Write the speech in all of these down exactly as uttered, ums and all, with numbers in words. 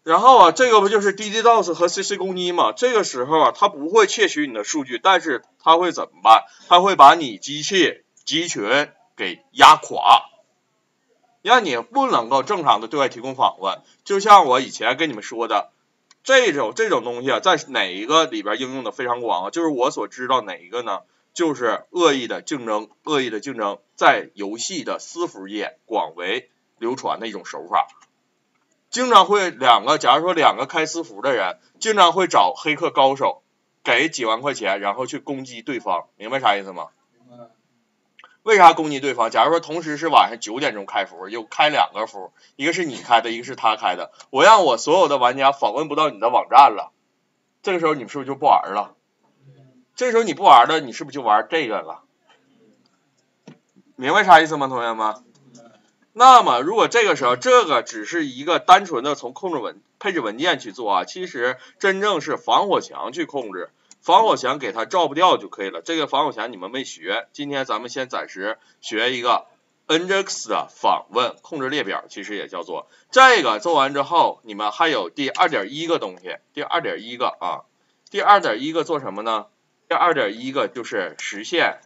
然后啊，这个不就是 DDoS 和 C C 攻击嘛？这个时候啊，它不会窃取你的数据，但是它会怎么办？它会把你机器集群给压垮，让你不能够正常的对外提供访问。就像我以前跟你们说的，这种这种东西啊，在哪一个里边应用的非常广啊？就是我所知道哪一个呢？就是恶意的竞争，恶意的竞争在游戏的私服界广为流传的一种手法。经常会两个，假如说两个开私服的人，经常会找黑客高手，给几万块钱，然后去攻击对方，明白啥意思吗？为啥攻击对方？假如说同时是晚上九点钟开服，有开两个服，一个是你开的，一个是他开的，我让我所有的玩家访问不到你的网站了，这个时候你是不是就不玩了？这个时候你不玩了，你是不是就玩这个了？明白啥意思吗，同学们？那么如果这个时候这个只是一个单纯的从控制文配置文件去做啊，其实真正是防火墙去控制，防火墙给它照不掉就可以了。这个防火墙你们没学，今天咱们先暂时学一个 N J X 的访问控制列表，其实也叫做这个。做完之后，你们还有第 二点一 个东西，第 二点一 个啊，第 二点一 个做什么呢？第 二点一 个就是实现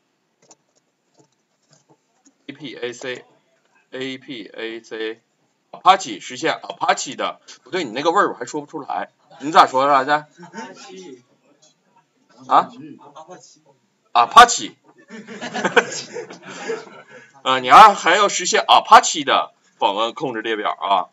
A P A C A P A C Apache 实现 Apache 的，不对，你那个味儿我还说不出来，你咋说来着？啊 ？Apache 啊，你还还要实现 Apache 的访问控制列表啊，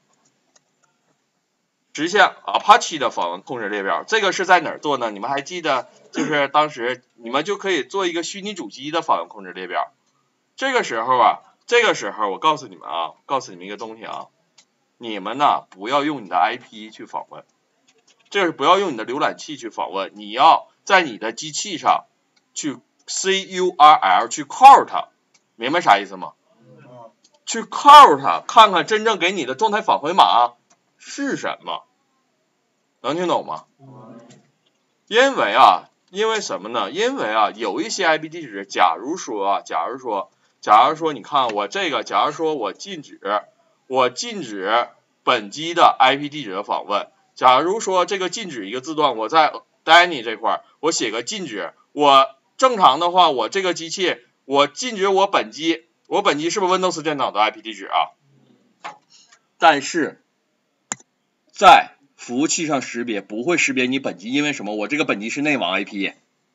实现 Apache 的访问控制列表，这个是在哪儿做呢？你们还记得？就是当时你们就可以做一个虚拟主机的访问控制列表，这个时候啊。这个时候我告诉你们啊，告诉你们一个东西啊，你们呢不要用你的 I P 去访问，这是不要用你的浏览器去访问，你要在你的机器上去 C U R L 去 call 它，明白啥意思吗？去 call 它，看看真正给你的状态返回码是什么，能听懂吗？因为啊，因为什么呢？因为啊，有一些 I P 地址，假如说啊，假如说。假如说你看我这个，假如说我禁止我禁止本机的 I P 地址的访问，假如说这个禁止一个字段，我在 Danny 这块我写个禁止，我正常的话我这个机器我禁止我本机，我本机是不是 Windows 电脑的 I P 地址啊？但是在服务器上识别不会识别你本机，因为什么？我这个本机是内网 I P，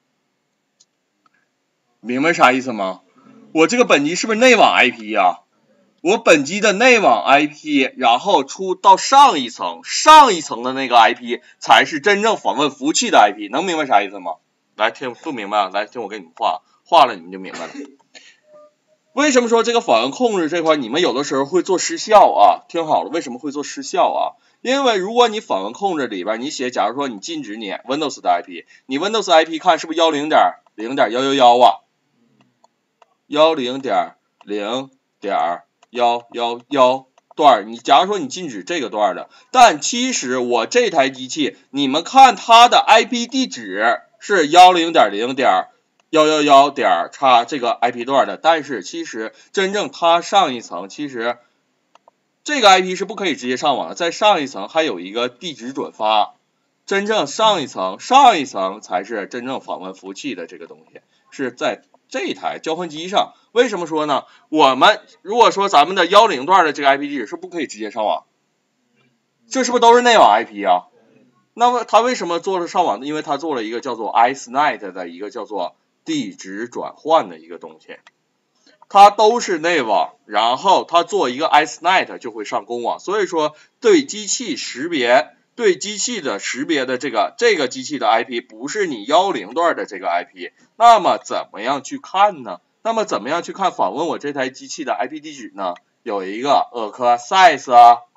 明白啥意思吗？我这个本机是不是内网 I P 呀、啊？我本机的内网 I P， 然后出到上一层，上一层的那个 I P 才是真正访问服务器的 I P， 能明白啥意思吗？来听不明白，来听我给你们画，画了你们就明白了。为什么说这个访问控制这块你们有的时候会做失效啊？听好了，为什么会做失效啊？因为如果你访问控制里边你写，假如说你禁止你 Windows 的 I P， 你 Windows I P 看是不是一零点零点一一一啊？一零点零点一一一段，你假如说你禁止这个段的，但其实我这台机器，你们看它的 I P 地址是一零点零点一一一点叉这个 I P 段的，但是其实真正它上一层，其实这个 I P 是不可以直接上网的，在上一层还有一个地址转发，真正上一层上一层才是真正访问服务器的这个东西，是在这台交换机上。为什么说呢？我们如果说咱们的一零段的这个 I P 地址是不可以直接上网，这是不是都是内网 I P 啊？那么它为什么做了上网呢？因为它做了一个叫做 I S N E T 的一个叫做地址转换的一个东西，它都是内网，然后它做一个 I S N E T 就会上公网，所以说对机器识别。对机器的识别的这个这个机器的 I P 不是你一零段的这个 I P， 那么怎么样去看呢？那么怎么样去看访问我这台机器的 I P 地址呢？有一个 access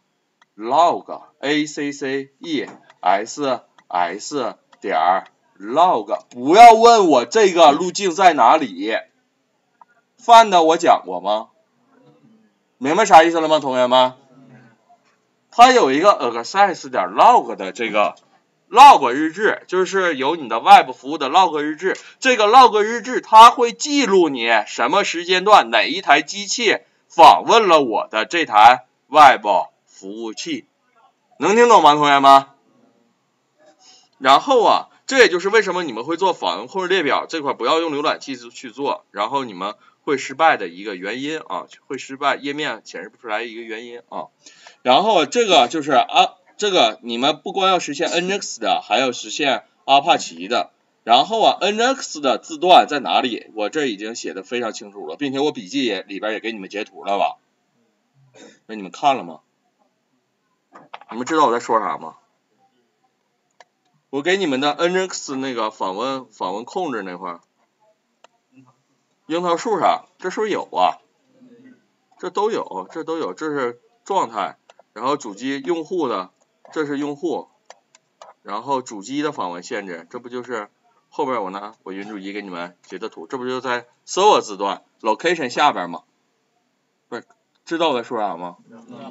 log a c c e s s 点 log， 不要问我这个路径在哪里，范的我讲过吗？明白啥意思了吗，同学们？它有一个 access 点 log 的这个 log 日志，就是有你的 web 服务的 log 日志。这个 log 日志它会记录你什么时间段哪一台机器访问了我的这台 web 服务器， 能听懂吗，同学们？然后啊，这也就是为什么你们会做访问控制列表这块不要用浏览器去做，然后你们会失败的一个原因啊，会失败页面显示不出来一个原因啊。然后这个就是啊，这个你们不光要实现 N X 的，还要实现阿帕奇的。然后啊 ，N X 的字段在哪里？我这已经写的非常清楚了，并且我笔记也里边也给你们截图了吧？那你们看了吗？你们知道我在说啥吗？我给你们的 N X 那个访问访问控制那块儿，樱桃树上，这是不是有啊？这都有，这都有，这是状态，然后主机用户的，这是用户，然后主机的访问限制，这不就是后边我拿我云主机给你们截的图，这不就在 server 字段 location 下边吗？不是，知道我在说啥吗？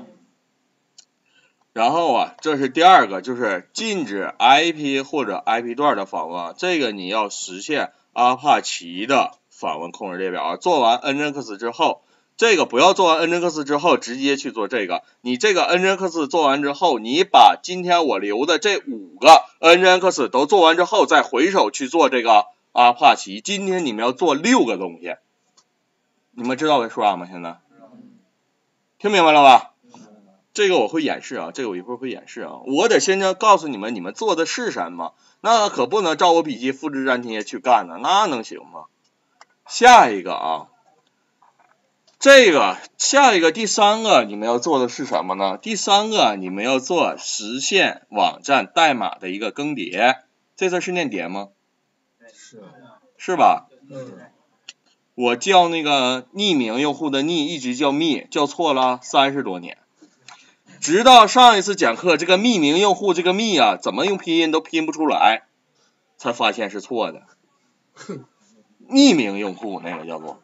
然后啊，这是第二个，就是禁止 I P 或者 I P 段的访问，这个你要实现阿帕奇的访问控制列表。做完 N X 之后，这个不要做完 N X 之后直接去做这个，你这个 N X 做完之后，你把今天我留的这五个 N X 都做完之后，再回手去做这个阿帕奇。今天你们要做六个东西，你们知道我在说啥吗？现在听明白了吧？这个我会演示啊，这个我一会儿会演示啊。我得先要告诉你们，你们做的是什么，那可不能照我笔记复制粘贴去干呢，那能行吗？下一个啊，这个下一个第三个你们要做的是什么呢？第三个你们要做实现网站代码的一个更迭，这字是念迭吗？是，是吧？嗯。我叫那个匿名用户的匿一直叫密，叫错了三十多年。直到上一次讲课，这个匿名用户这个密啊，怎么用拼音都拼不出来，才发现是错的。匿名用户那个叫做，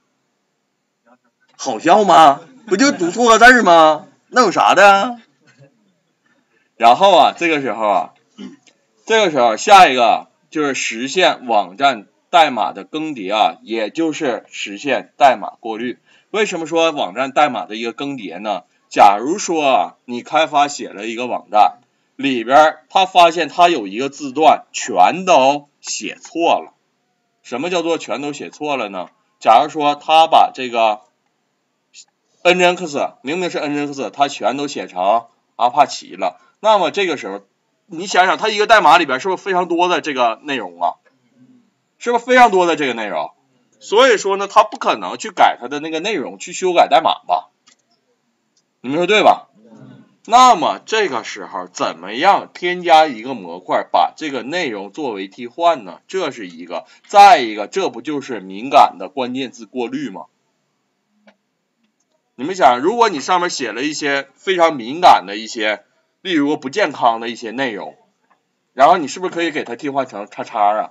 好笑吗？不就读错个字吗？那有啥的？然后啊，这个时候啊，这个时候下一个就是实现网站代码的更迭啊，也就是实现代码过滤。为什么说网站代码的一个更迭呢？假如说你开发写了一个网站，里边他发现他有一个字段全都写错了。什么叫做全都写错了呢？假如说他把这个 N X 明明是 N X， 他全都写成阿帕奇了，那么这个时候你想想，他一个代码里边是不是非常多的这个内容啊？是不是非常多的这个内容？所以说呢，他不可能去改他的那个内容，去修改代码吧？你们说对吧？那么这个时候怎么样添加一个模块，把这个内容作为替换呢？这是一个。再一个，这不就是敏感的关键字过滤吗？你们想，如果你上面写了一些非常敏感的一些，例如不健康的一些内容，然后你是不是可以给它替换成叉叉啊？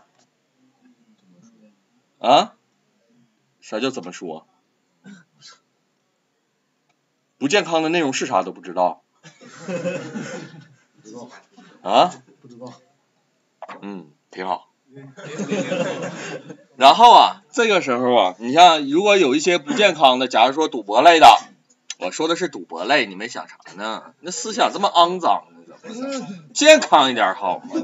啊？啥叫怎么说？不健康的内容是啥都不知道？不知道。啊？不知道。嗯，挺好。然后啊，这个时候啊，你像如果有一些不健康的，假如说赌博类的，我说的是赌博类，你们想啥呢？那思想这么肮脏呢？怎么健康一点好吗？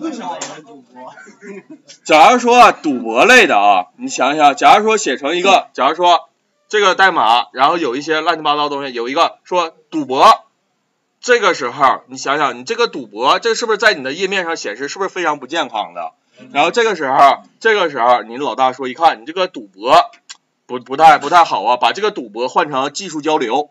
假如说啊，赌博类的啊，你想想，假如说写成一个，假如说这个代码，然后有一些乱七八糟的东西，有一个说赌博，这个时候你想想，你这个赌博，这是不是在你的页面上显示，是不是非常不健康的？然后这个时候，这个时候你老大说一看，你这个赌博不不太不太好啊，把这个赌博换成技术交流，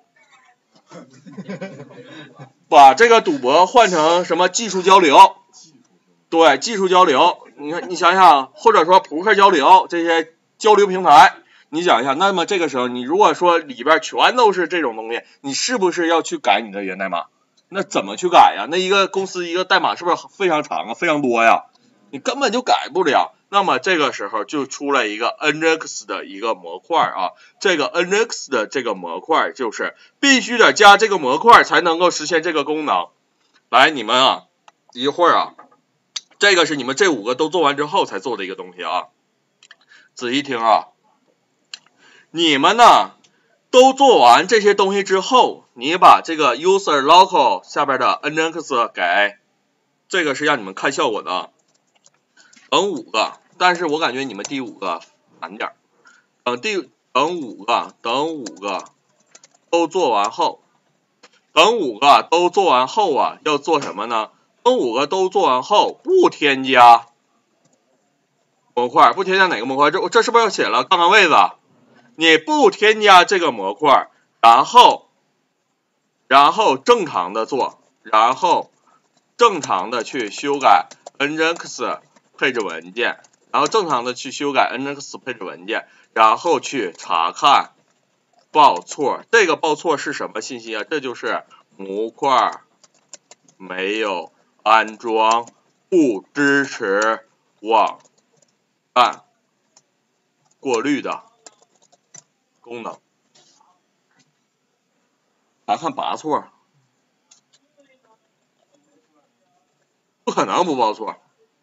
把这个赌博换成什么技术交流？对，技术交流，你看你想想，或者说扑克交流这些交流平台，你想一下，那么这个时候你如果说里边全都是这种东西，你是不是要去改你的源代码？那怎么去改呀？那一个公司一个代码是不是非常长啊，非常多呀？你根本就改不了。那么这个时候就出来一个 N X 的一个模块啊，这个 N X 的这个模块就是必须得加这个模块才能够实现这个功能。来，你们啊，一会儿啊，这个是你们这五个都做完之后才做的一个东西啊，仔细听啊。你们呢， 都做完这些东西之后，你把这个 user local 下边的 nginx 给，这个是让你们看效果的，等五个，但是我感觉你们第五个难点，等第等五个，等五个都做完后，等五个都做完后啊，要做什么呢？等五个都做完后，不添加模块，不添加哪个模块？这这是不是要写了杠杠位子？你不添加这个模块，然后然后正常的做，然后正常的去修改 nginx 配置文件，然后正常的去修改 nginx 配置文件，然后去查看报错。这个报错是什么信息啊？这就是模块没有安装，不支持网站过滤的功能。查看拔错，不可能不报错。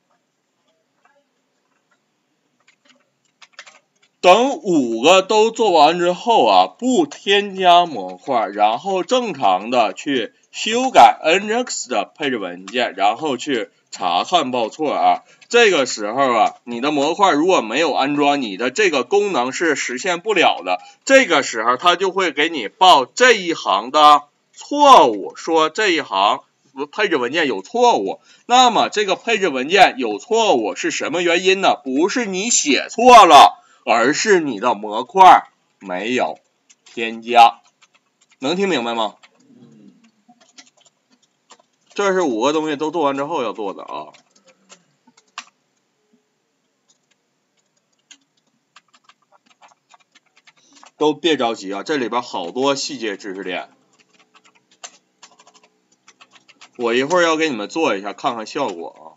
等五个都做完之后啊，不添加模块，然后正常的去修改 nginx 的配置文件，然后去查看报错啊。这个时候啊，你的模块如果没有安装，你的这个功能是实现不了的。这个时候它就会给你报这一行的错误，说这一行配置文件有错误。那么这个配置文件有错误是什么原因呢？不是你写错了，而是你的模块没有添加。能听明白吗？这是五个东西都做完之后要做的啊。都别着急啊，这里边好多细节知识点，我一会儿要给你们做一下，看看效果啊。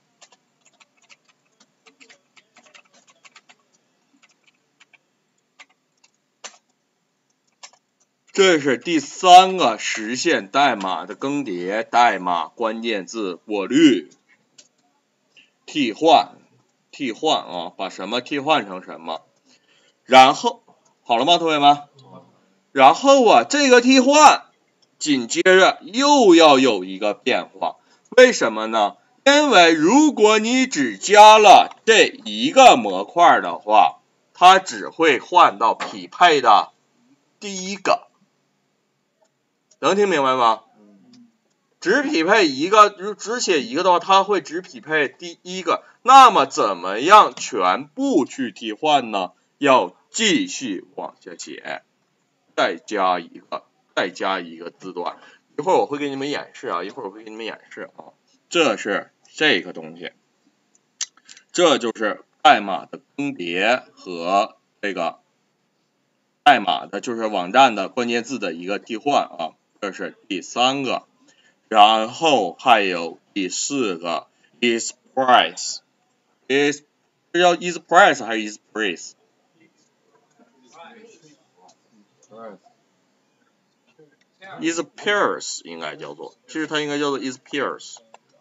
这是第三个实现代码的更迭，代码关键字过滤，替换，替换啊，把什么替换成什么，然后好了吗，同学们？然后啊，这个替换紧接着又要有一个变化，为什么呢？因为如果你只加了这一个模块的话，它只会换到匹配的第一个。能听明白吗？只匹配一个，只写一个的话，它会只匹配第一个。那么怎么样全部去替换呢？要继续往下写，再加一个，再加一个字段。一会儿我会给你们演示啊，一会儿我会给你们演示啊。这是这个东西，这就是代码的更迭和这个代码的，就是网站的关键字的一个替换啊。这是第三个，然后还有第四个 is price is 这叫 is price 还是 is price？ is pairs 应该叫做，其实它应该叫做 is pairs。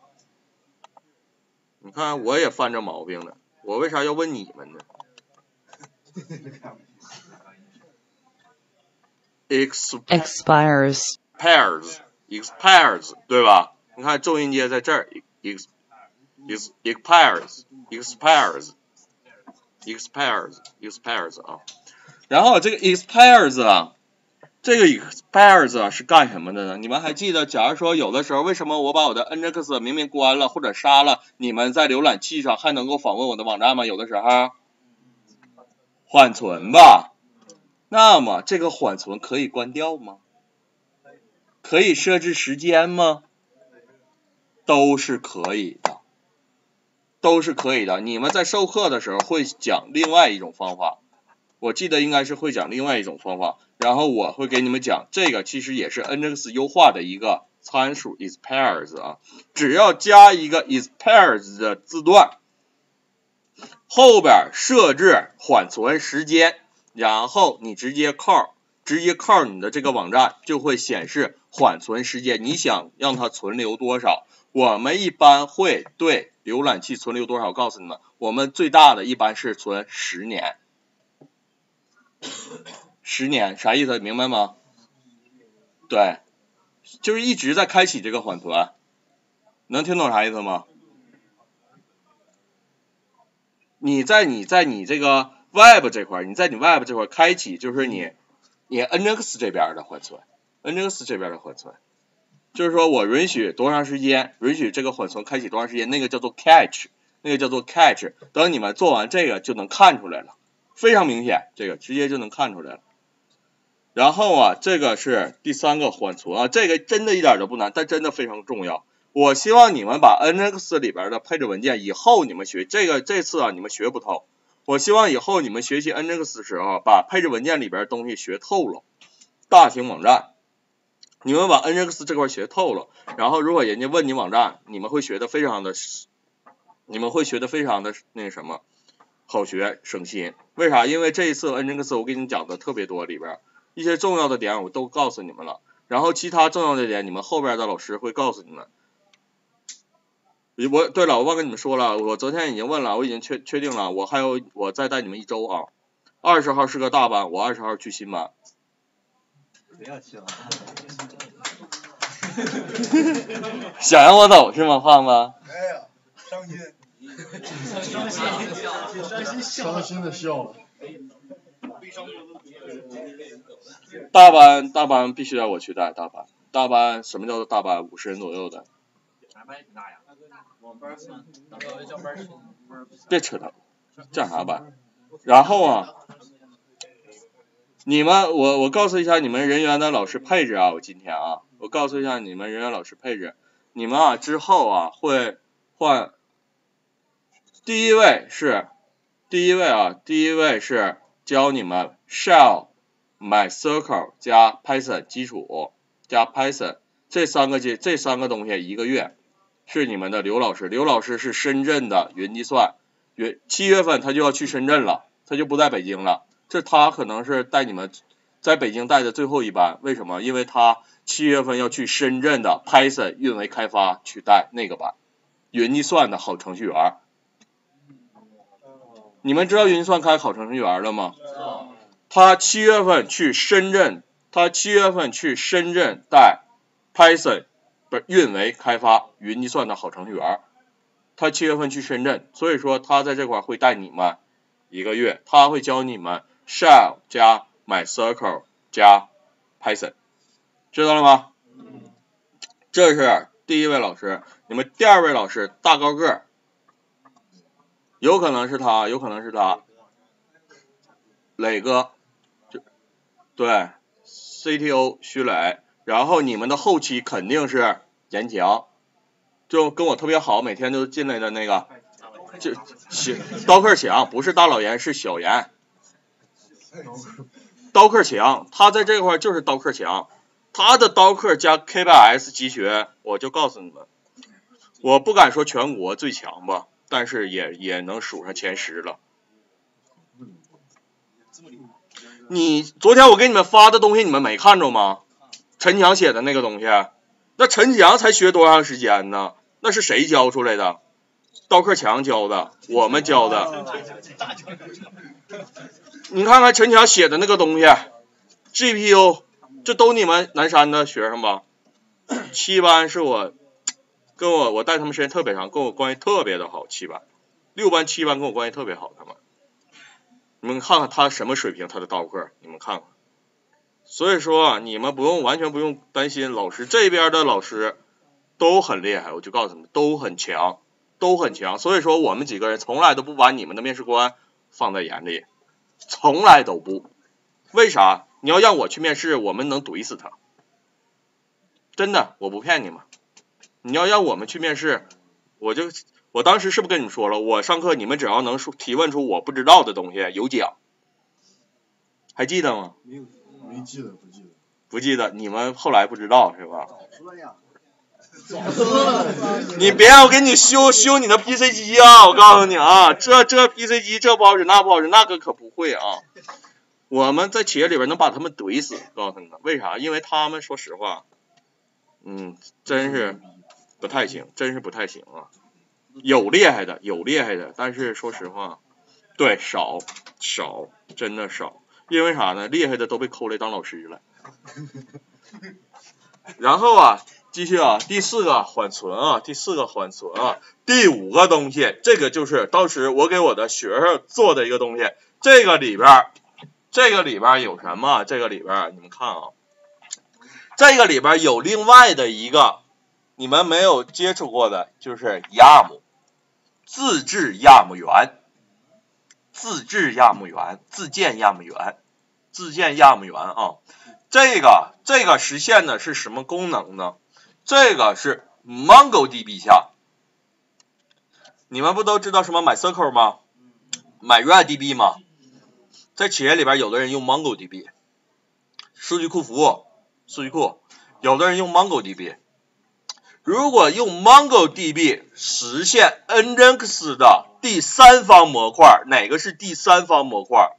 你看我也犯这毛病了，我为啥要问你们呢 ？expires pairs expires 对吧？你看重音节在这儿 ex ex expires expires expires expires 啊，然后这个 expires 啊，这个 expires 啊是干什么的呢？你们还记得，假如说有的时候为什么我把我的 nginx 明明关了或者杀了，你们在浏览器上还能够访问我的网站吗？有的时候缓存吧。那么这个缓存可以关掉吗？可以设置时间吗？都是可以的，都是可以的。你们在授课的时候会讲另外一种方法，我记得应该是会讲另外一种方法，然后我会给你们讲这个其实也是 nginx 优化的一个参数 is pairs 啊，只要加一个 is pairs 的字段，后边设置缓存时间，然后你直接 call 直接 call 你的这个网站就会显示缓存时间，你想让它存留多少？我们一般会对浏览器存留多少告诉你们，我们最大的一般是存十年， 十年，啥意思？明白吗？对，就是一直在开启这个缓存，能听懂啥意思吗？你在你在你这个 Web 这块，你在你 Web 这块开启，就是你你 N X 这边的缓存 ，N X 这边的缓存，就是说我允许多长时间，允许这个缓存开启多长时间，那个叫做 Catch， 那个叫做 Catch， 等你们做完这个就能看出来了，非常明显，这个直接就能看出来了。然后啊，这个是第三个缓存啊，这个真的一点都不难，但真的非常重要。我希望你们把 N X 里边的配置文件以后你们学这个这次啊你们学不透，我希望以后你们学习 N X 的时候把配置文件里边的东西学透了。大型网站，你们把 N X 这块学透了，然后如果人家问你网站，你们会学的非常的，你们会学的非常的那个什么好学省心。为啥？因为这一次 N X 我给你们讲的特别多，里边一些重要的点我都告诉你们了，然后其他重要的点你们后边的老师会告诉你们。我对了，我忘跟你们说了，我昨天已经问了，我已经确确定了，我还有我再带你们一周啊。二十号是个大班，我二十号去新班。 不要去了。 想让我走是吗，胖子？ 没有，伤心。伤心，伤心，伤心的笑了。 大班大班必须得我去带大班，大班什么叫做大班？五十人左右的。别扯淡，这样啥班？然后啊，你们我我告诉一下你们人员的老师配置啊，我今天啊，我告诉一下你们人员老师配置，你们啊之后啊会换，第一位是第一位啊，第一位是教你们 Shell、MySQL 加 Python 基础加 Python 这三个这这三个东西一个月。是你们的刘老师，刘老师是深圳的云计算，月七月份他就要去深圳了，他就不在北京了。这他可能是带你们在北京带的最后一班，为什么？因为他七月份要去深圳的 Python 运维开发去带那个班，云计算的好程序员。你们知道云计算开好程序员了吗？他七月份去深圳，他七月份去深圳带 Python。不是运维开发云计算的好程序员，他七月份去深圳，所以说他在这块会带你们一个月，他会教你们 Shell 加 MySQL 加 Python， 知道了吗？这是第一位老师，你们第二位老师大高个，有可能是他，有可能是他，磊哥，对 ，C T O 徐磊。然后你们的后期肯定是严强，就跟我特别好，每天都进来的那个，就刀客强，不是大老严，是小严。刀客强，他在这块就是刀客强，他的刀客加 K 八 S 集学，我就告诉你们，我不敢说全国最强吧，但是也也能数上前十了。你昨天我给你们发的东西，你们没看着吗？陈强写的那个东西，那陈强才学多长时间呢？那是谁教出来的？刀客强教的，我们教的。你看看陈强写的那个东西 ，G P U， 这都你们南山的学生吧？七班是我跟我我带他们时间特别长，跟我关系特别的好。七班、六班、七班跟我关系特别好，他们。你们看看他什么水平，他的刀客，你们看看。所以说啊，你们不用完全不用担心，老师这边的老师都很厉害，我就告诉你们都很强，都很强。所以说我们几个人从来都不把你们的面试官放在眼里，从来都不。为啥？你要让我去面试，我们能怼死他。真的，我不骗你们。你要让我们去面试，我就我当时是不是跟你们说了，我上课你们只要能提问出我不知道的东西，有奖。还记得吗？ 没有。没记得，不记得。 不记得，你们后来不知道是吧？ 早说呀！ 早说了。你别让我给你修修你的 P C 机啊！我告诉你啊，这这 P C 机这不好使那不好使，那个可不会啊。我们在企业里边能把他们怼死，告诉你们为啥？因为他们说实话，嗯，真是不太行，真是不太行啊。有厉害的，有厉害的，但是说实话，对少少，真的少。 因为啥呢？厉害的都被抠来当老师了。然后啊，继续啊，第四个缓存啊，第四个缓存啊，第五个东西，这个就是当时我给我的学生做的一个东西。这个里边，这个里边有什么？这个里边你们看啊，这个里边有另外的一个你们没有接触过的，就是 Y A M， 自制 Y A M 源，自制 Y A M 源，自建 Y A M 源，自建 Y A M 源啊。这个这个实现的是什么功能呢？这个是 MongoDB 下，你们不都知道什么 MySQL 吗？ MyRuDB 吗？在企业里边，有的人用 MongoDB， 数据库服务，数据库，有的人用 MongoDB。如果用 MongoDB 实现 Nginx 的第三方模块，哪个是第三方模块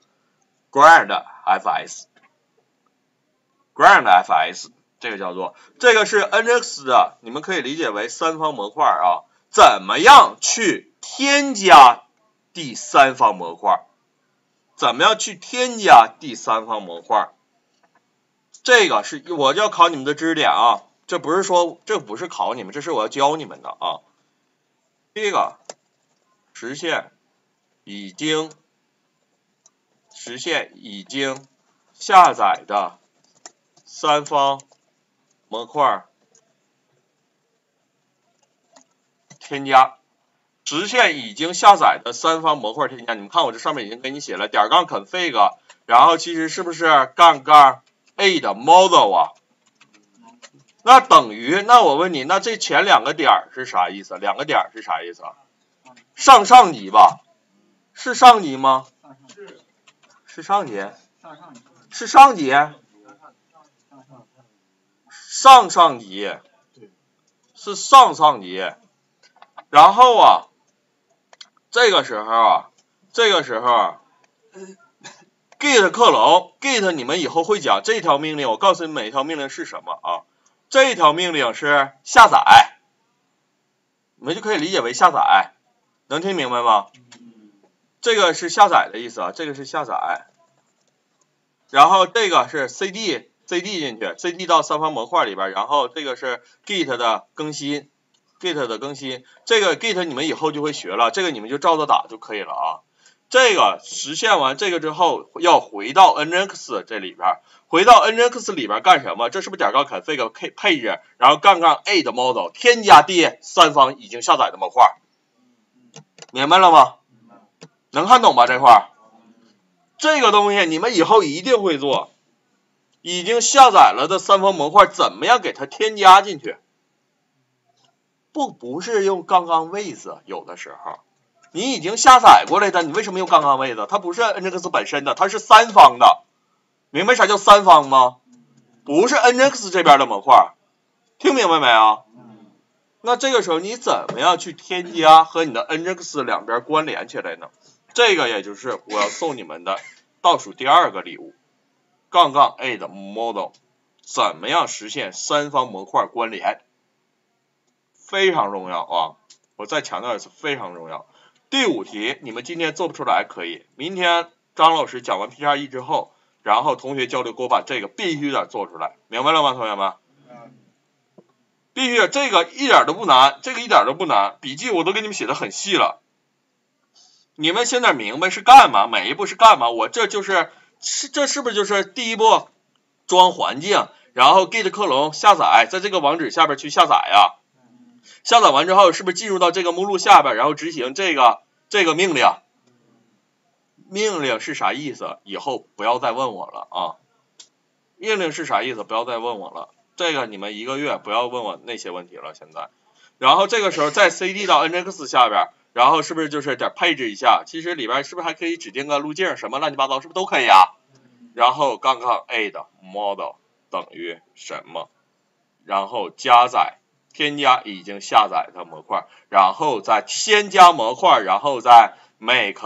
？GrandFS。GrandFS 这个叫做，这个是 Nginx 的，你们可以理解为三方模块啊。怎么样去添加第三方模块？怎么样去添加第三方模块？这个是我就要考你们的知识点啊，这不是说这不是考你们，这是我要教你们的啊。第一个，实现已经实现已经下载的三方模块添加，实现已经下载的三方模块添加。你们看我这上面已经给你写了点杠 config， 然后其实是不是杠杠 add model 啊？那等于，那我问你，那这前两个点是啥意思？两个点是啥意思？上上级吧？是上级吗？是上级？是上级？上上级？是上上级。然后啊，这个时候啊，这个时候啊 ，git 克隆 ，git 你们以后会讲这条命令，我告诉你每一条命令是什么啊？这条命令是下载，你们就可以理解为下载，能听明白吗？这个是下载的意思啊，这个是下载。然后这个是 cd cd 进去 ，cd 到三方模块里边，然后这个是 git 的更新。git 的更新，这个 git 你们以后就会学了，这个你们就照着打就可以了啊。这个实现完这个之后，要回到 Nginx 这里边，回到 Nginx 里边干什么？这是不是点杠 config page， 然后杠杠 add model 添加第三方已经下载的模块，明白了吗？能看懂吧这块？这个东西你们以后一定会做，已经下载了的三方模块怎么样给它添加进去？不不是用杠杠 with， 有的时候你已经下载过来的，你为什么用杠杠 with？ 它不是 Nginx 本身的，它是三方的，明白啥叫三方吗？不是 Nginx 这边的模块，听明白没有？那这个时候你怎么样去添加和你的 Nginx 两边关联起来呢？这个也就是我要送你们的倒数第二个礼物，杠杠 add model， 怎么样实现三方模块关联？非常重要啊！我再强调一次，非常重要。第五题你们今天做不出来可以，明天张老师讲完 P R E 之后，然后同学交流给我把这个必须得做出来，明白了吗，同学们？必须，这个一点都不难，这个一点都不难，笔记我都给你们写的很细了。你们现在明白是干嘛？每一步是干嘛？我这就是是这是不是就是第一步装环境，然后 git 克隆下载，在这个网址下边去下载呀？下载完之后是不是进入到这个目录下边，然后执行这个这个命令？命令是啥意思？以后不要再问我了啊！命令是啥意思？不要再问我了。这个你们一个月不要问我那些问题了。现在，然后这个时候在 cd 到 nginx 下边，然后是不是就是点配置一下？其实里边是不是还可以指定个路径什么乱七八糟，是不是都可以啊？然后杠杠 add model 等于什么？然后加载。添加已经下载的模块，然后再先加模块，然后再 make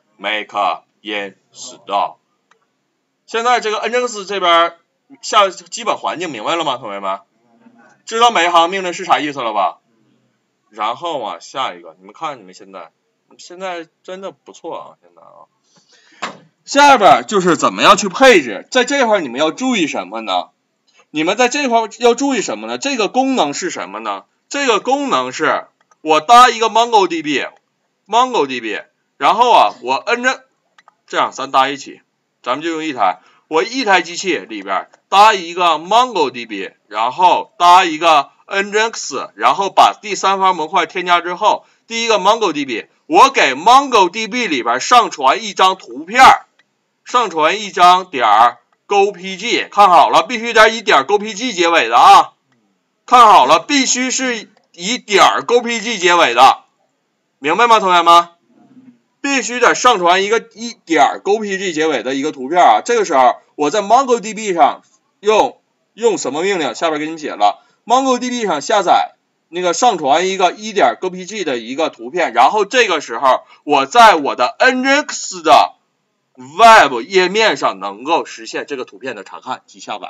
make install。现在这个 Nginx 这边下基本环境明白了吗，同学们？知道每一行命令是啥意思了吧？然后啊，下一个，你们看你们现在，现在真的不错啊，现在啊。 下边就是怎么样去配置，在这块你们要注意什么呢？你们在这块要注意什么呢？这个功能是什么呢？这个功能是我搭一个 MongoDB，MongoDB， 然后啊，我摁着这样，咱搭一起，咱们就用一台，我一台机器里边搭一个 MongoDB， 然后搭一个 Nginx， 然后把第三方模块添加之后，第一个 MongoDB， 我给 MongoDB 里边上传一张图片，上传一张点儿 GoPG， 看好了，必须得以点 GoPG 结尾的啊，看好了，必须是以点 GoPG 结尾的，明白吗，同学们？必须得上传一个一点 GoPG 结尾的一个图片啊。这个时候我在 MongoDB 上用用什么命令？下边给你们写了 ，MongoDB 上下载那个上传一个一点 GoPG 的一个图片，然后这个时候我在我的 Nginx 的 Web 页面上能够实现这个图片的查看及下载。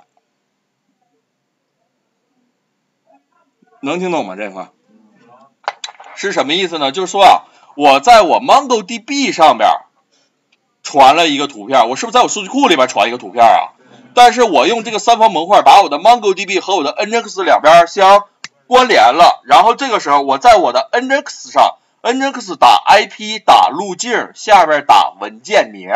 能听懂吗？这块是什么意思呢？就是说啊，我在我 MongoDB 上边传了一个图片，我是不是在我数据库里边传一个图片啊？但是我用这个三方模块把我的 MongoDB 和我的 Nginx 两边相关联了，然后这个时候我在我的 Nginx 上 ，Nginx 打 I P 打路径，下边打文件名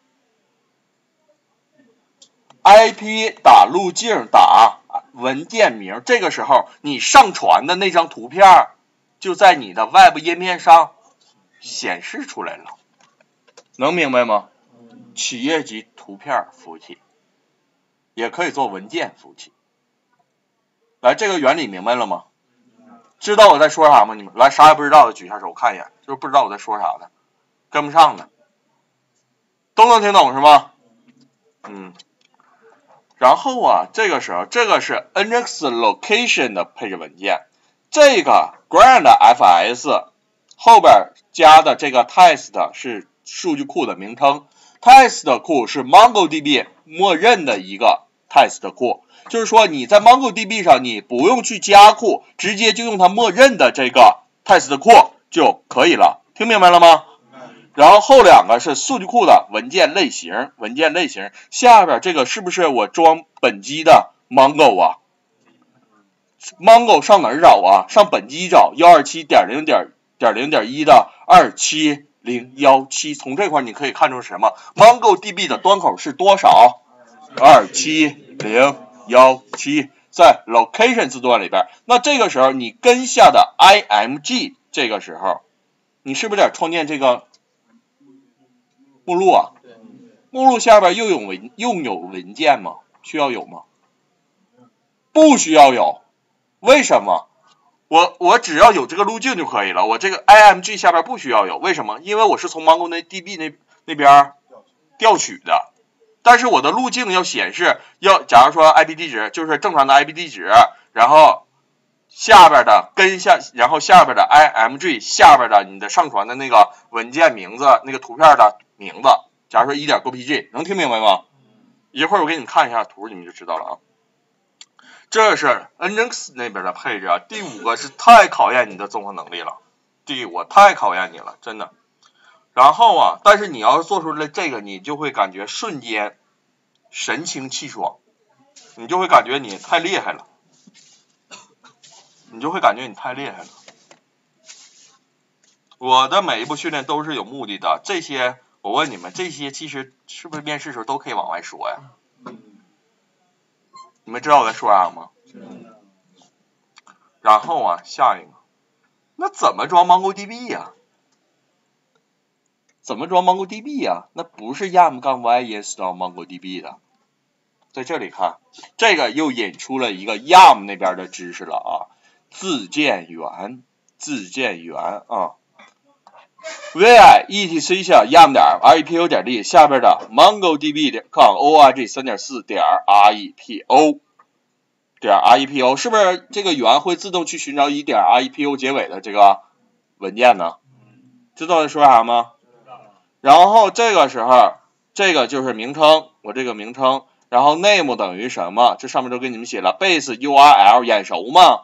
，I P 打路径打文件名，这个时候你上传的那张图片就在你的 Web 页面上显示出来了，能明白吗？企业级图片服务器，也可以做文件服务器。来，这个原理明白了吗？知道我在说啥吗？你们来，啥也不知道的举下手，我看一眼，就是不知道我在说啥的，跟不上的，都能听懂是吗？嗯。然后啊，这个时候，这个是 Nginx location 的配置文件，这个 Grand F S 后边加的这个 test 是数据库的名称 ，test 库是 MongoDB 默认的一个 test 库，就是说你在 MongoDB 上你不用去加库，直接就用它默认的这个 test 库就可以了，听明白了吗？然后后两个是数据库的文件类型，文件类型下边这个是不是我装本机的 Mongo 啊 ？Mongo 上哪儿找啊？上本机找 一二七点零点零点一 的二七零一七，从这块你可以看出什么 ？MongoDB 的端口是多少？二七零一七，在 location 字段里边。那这个时候你跟下的 I M G， 这个时候你是不是得创建这个？目录啊，目录下边又有文又有文件吗？需要有吗？不需要有，为什么？我我只要有这个路径就可以了，我这个 I M G 下边不需要有，为什么？因为我是从 MongoDB 那那边调取的，但是我的路径要显示要，假如说 I P 地址就是正常的 I P 地址，然后下边的跟下，然后下边的 I M G 下边的你的上传的那个文件名字，那个图片的名字，假如说一点 GoPG， 能听明白吗？一会儿我给你们看一下图，你们就知道了啊。这是 Nginx 那边的配置啊。第五个是太考验你的综合能力了，第五太考验你了，真的。然后啊，但是你要是做出来这个，你就会感觉瞬间神清气爽，你就会感觉你太厉害了，你就会感觉你太厉害了。我的每一步训练都是有目的的，这些我问你们，这些其实是不是面试时候都可以往外说呀？你们知道我在说啥吗？然后啊，下一个，那怎么装 MongoDB 呀？怎么装 MongoDB 呀？那不是 yum 杠 y install MongoDB 的。在这里看，这个又引出了一个 yum 那边的知识了啊，自建源，自建源啊。vi etc 下 yum 点 repo 点 d 下边的 mongodb 点 com org 三点四点 repo 点 repo 是不是这个源会自动去寻找以点 repo 结尾的这个文件呢？知道在说啥吗？然后这个时候这个就是名称，我这个名称，然后 name 等于什么？这上面都给你们写了 base U R L 眼熟吗？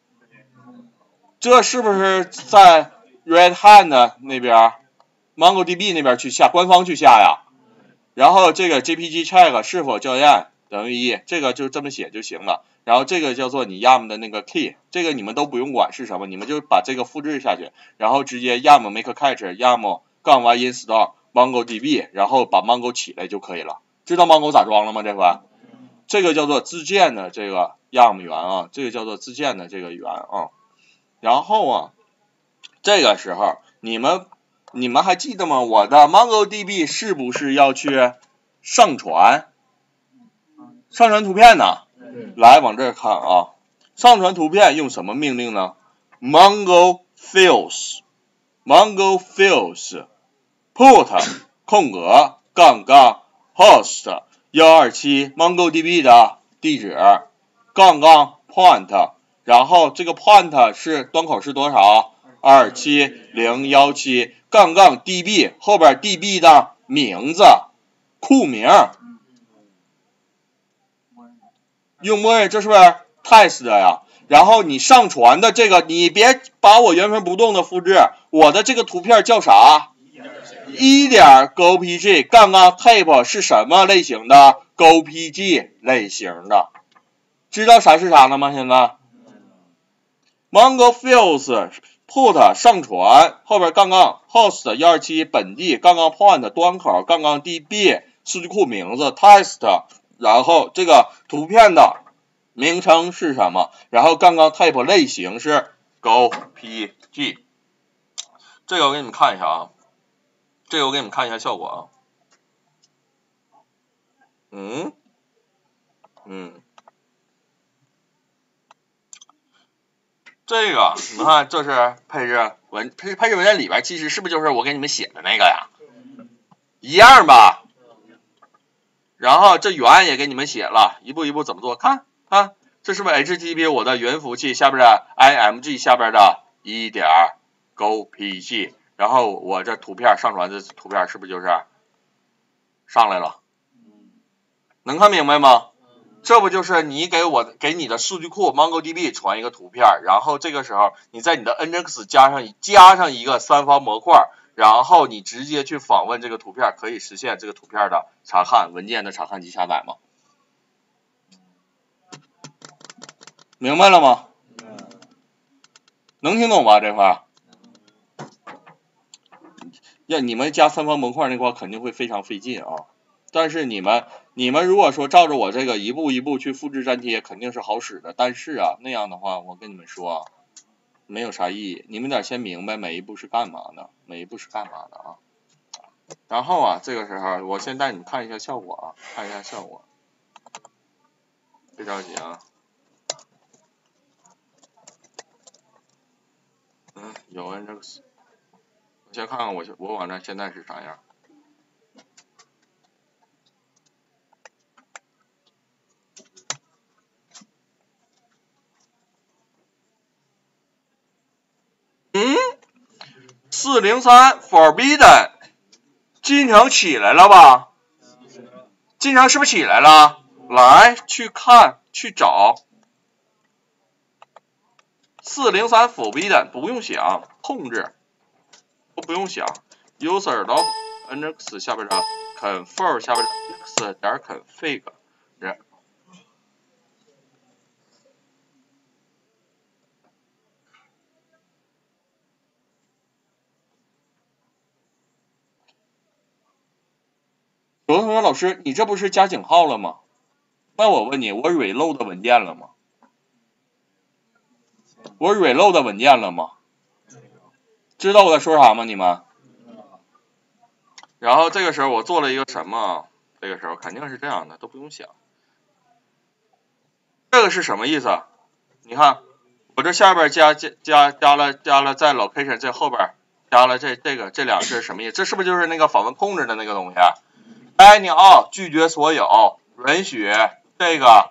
这是不是在Red Hat 那边 MongoDB 那边去下，官方去下呀？ 然后这个 J P G check 是否校验等于一，这个就这么写就行了。然后这个叫做你 yum 的那个 key， 这个你们都不用管是什么，你们就把这个复制下去，然后直接 yum make catch yum 杠 y install MongoDB， 然后把 Mongo 起来就可以了。知道 Mongo 咋装了吗？这回？这个叫做自建的这个 yum 源啊，这个叫做自建的这个源啊。然后啊，这个时候你们你们还记得吗？我的 MongoDB 是不是要去上传上传图片呢？来往这儿看啊，上传图片用什么命令呢 ？Mongo fields Mongo fields put 空格杠杠 host 一二七 MongoDB 的地址杠杠 point， 然后这个 point 是端口是多少？二七零一七杠杠 db 后边 db 的名字库名。用默认，这是不是 test 的呀？然后你上传的这个，你别把我原封不动的复制，我的这个图片叫啥？一点 gopg 杠杠 type 是什么类型的 ？gopg 类型的，知道啥是啥了吗？现在 Mongo fields put 上传后边杠杠 host 一二七本地杠杠 point 端口杠杠 db 数据库名字 test。然后这个图片的名称是什么？然后杠杠 type 类型是 gopg。这个我给你们看一下啊，这个我给你们看一下效果啊。嗯嗯，这个你们看，这是配置文配配置文件里边，其实是不是就是我给你们写的那个呀？一样吧？然后这源也给你们写了，一步一步怎么做？看看，这是不是 H T T P 我的云服务器下边的 I M G 下边的一点 gopg， 然后我这图片上传的图片是不是就是上来了？能看明白吗？这不就是你给我给你的数据库 MongoDB 传一个图片，然后这个时候你在你的 N G X 加上加上一个三方模块。然后你直接去访问这个图片，可以实现这个图片的查看、文件的查看及下载吗？明白了吗？能听懂吧？这块？要你们加三方模块那块肯定会非常费劲啊。但是你们你们如果说照着我这个一步一步去复制粘贴，肯定是好使的。但是啊，那样的话，我跟你们说，没有啥意义。你们得先明白每一步是干嘛的，每一步是干嘛的啊。然后啊，这个时候我先带你们看一下效果啊，看一下效果。别着急啊。嗯，有 N G X。我先看看我我网站现在是啥样。嗯，四零三 forbidden 进程起来了吧？进程是不是起来了？来去看去找四零三 forbidden 不用想，控制都不用想 ，user log N G X 下边的 config 下边的 x 点 config 人。有的同学老师，你这不是加井号了吗？那我问你，我 reload 文件了吗？我 reload 文件了吗？知道我在说啥吗？你们？然后这个时候我做了一个什么？这个时候肯定是这样的，都不用想。这个是什么意思？你看，我这下边加加加加了加了在 location 这后边加了这这个这两个是什么意思？这是不是就是那个访问控制的那个东西？banning all 拒绝所有，允许这个，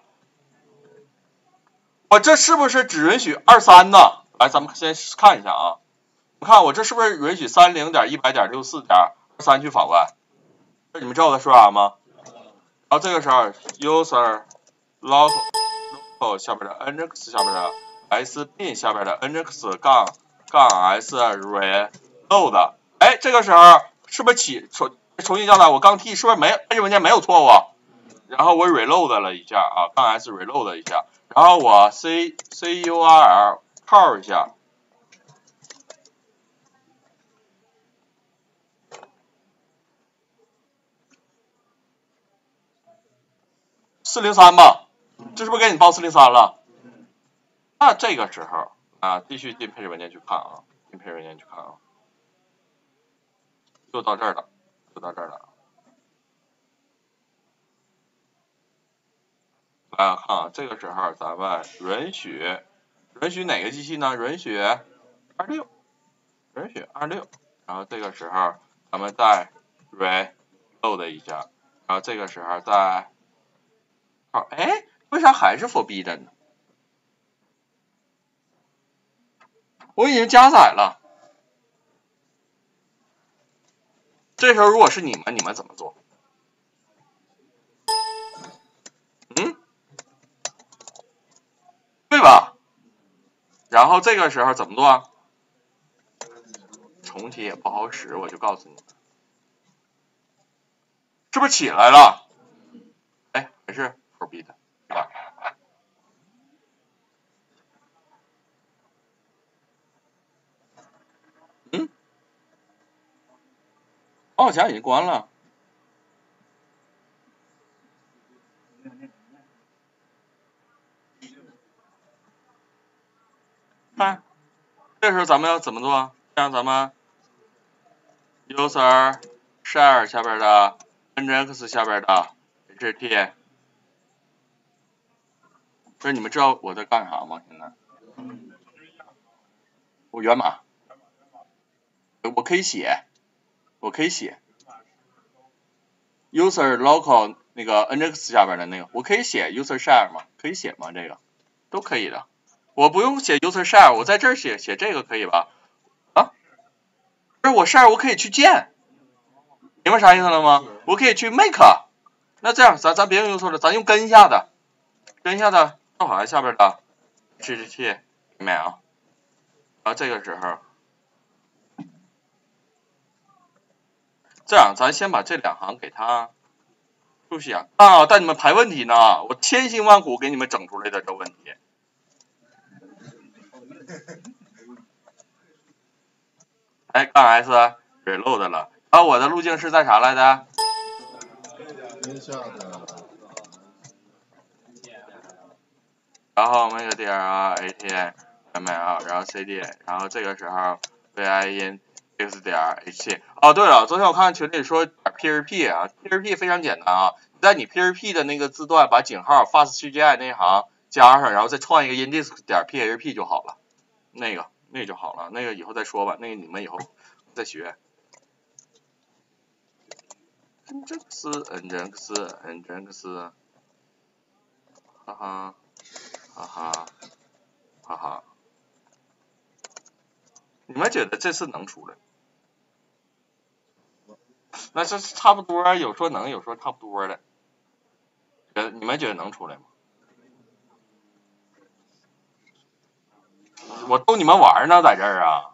我这是不是只允许二三呢？来，咱们先看一下啊，你看我这是不是允许三零点一百点六四点二三去访问？你们知道我在说啥吗？然后这个时候 user log local 下边的 N G X 下边的 s bin 下边的 N G X 杠杠 s reload， 哎，这个时候是不是起重新下载，我刚 T 是不是没配置文件没有错误？然后我 reload 了一下啊，杠 S reload 一下，然后我 C C U R L 套一下。四零三吧，这是不是给你报四零三了？那这个时候啊，继续进配置文件去看啊，进配置文件去看啊，就到这儿了，就到这儿了。来看啊，这个时候咱们允许允许哪个机器呢？允许二六，允许二六，然后这个时候咱们再 reload 一下，然后这个时候再。好，哎，为啥还是 forbidden 呢？我已经加载了。这时候如果是你们，你们怎么做？嗯，对吧？然后这个时候怎么做？重启也不好使，我就告诉你们，是不是起来了？哎，还是 forbidden。啊，嗯，哦，家已经关了。看，这时候咱们要怎么做？让咱们 user share 下边的 nginx 下边的 ht， 不是你们知道我在干啥吗？现在？我源码，我可以写，我可以写 user local 那个 nginx 下边的那个，我可以写 user share 吗？可以写吗？这个都可以的，我不用写 user share， 我在这儿写写这个可以吧？啊，不是我 share 我可以去建，明白啥意思了吗？我可以去 make， 那这样咱咱别用 user 了，咱用根下的，根下的正好下边的 htt 明白啊？然后这个时候，这样咱先把这两行给它注释啊，啊，带你们排问题呢，我千辛万苦给你们整出来的这问题。哎，杠 S reload 了，然后我的路径是在啥来的？然后 make 点啊 at ml， 然后 cd， 然后这个时候 vi in。x 点 ht。哦，对了，昨天我看群里说 php 啊 ，php 非常简单啊，在你 php 的那个字段把井号 fastcgi 那一行加上，然后再创一个 index 点 php 就好了，那个那个就好了，那个以后再说吧，那个你们以后再学。nginx nginx nginx， 哈哈哈哈哈哈，你们觉得这次能出来？那这差不多，有说能，有说差不多的。呃，你们觉得能出来吗？我逗你们玩呢，在这儿啊。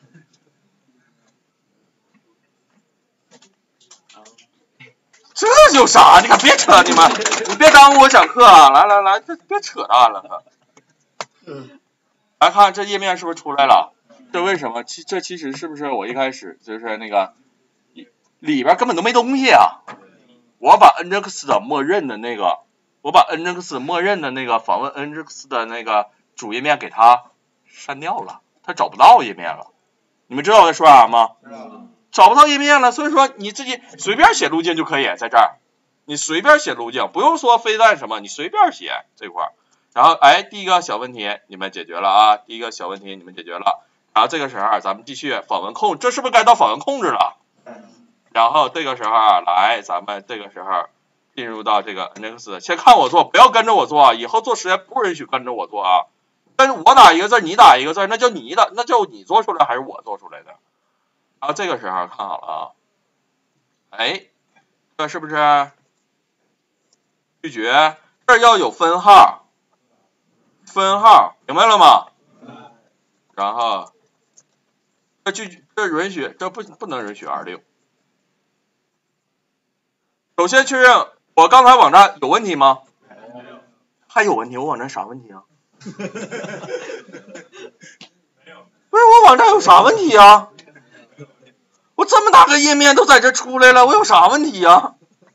这有啥？你可别扯你们，你别耽误我讲课啊！来来来，这别扯淡了。来看这页面是不是出来了？这为什么？其这其实是不是我一开始就是那个里边根本都没东西啊？我把 nginx 的默认的那个，我把 nginx 默认的那个访问 nginx 的那个主页面给它删掉了，它找不到页面了。你们知道我在说啥吗？找不到页面了，所以说你自己随便写路径就可以，在这儿，你随便写路径，不用说非但什么，你随便写这块儿。然后哎，第一个小问题你们解决了啊，第一个小问题你们解决了。然后这个时候咱们继续访问控，这是不是该到访问控制了？然后这个时候啊，来咱们这个时候进入到这个 nginx， 先看我做，不要跟着我做啊，以后做实验不允许跟着我做啊。跟我打一个字，你打一个字，那叫你的，那叫你做出来还是我做出来的？然后这个时候看好了啊，哎，这是不是拒绝？这要有分号，分号明白了吗？然后这拒这允许，这不不能允许二六， 首先确认我刚才网站有问题吗？还有问题？我网站啥问题啊？不是我网站有啥问题啊？我这么大个页面都在这出来了，我有啥问题啊？